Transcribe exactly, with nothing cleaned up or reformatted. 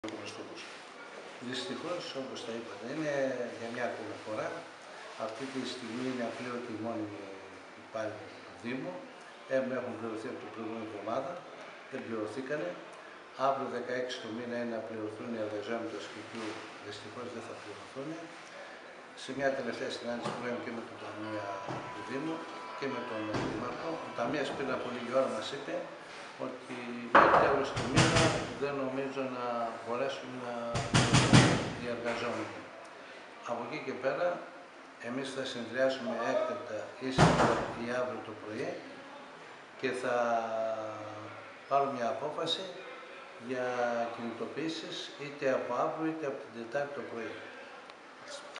Δυστυχώς, όπως τα είπατε, είναι για μια ακόμη φορά. Αυτή τη στιγμή είναι απλήρωτοι οι μόνιμοι υπάλληλοι του Δήμου. Έχουν πληρωθεί από την προηγούμενη εβδομάδα, δεν πληρωθήκανε. Αύριο δεκαέξι του μήνα είναι να πληρωθούν οι εργαζόμενοι του ασκητού, δυστυχώς δεν θα πληρωθούν. Σε μια τελευταία συνάντηση που είχαμε και με τον Ταμεία του Δήμου και με τον Δήμαρχο, ο Ταμείας πριν από λίγη ώρα μας είπε ότι μέχρι τέλος του μήνα δεν νομίζω να μπορέσουν να οι εργαζόμενοι. Από εκεί και πέρα, εμείς θα συνεδριάσουμε έκτακτα ή σήμερα ή αύριο το πρωί και θα πάρουμε μια απόφαση για κινητοποίησεις είτε από αύριο είτε από την Τετάρτη το πρωί.